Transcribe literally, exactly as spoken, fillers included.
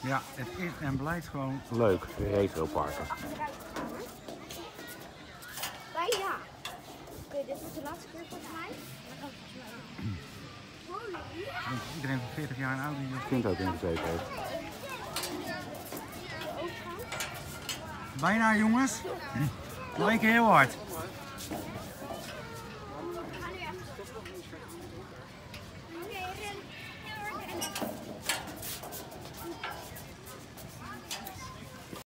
Ja, het is en blijft gewoon leuk, retroparken. Bijna. Oké, dit is de laatste keer volgens mij. Dan kan het volgens mij. Ik denk dat iedereen van veertig jaar en ouder hier Kind ook ingezeten heeft. bijna, jongens. Nog één keer heel hard. We gaan nu even.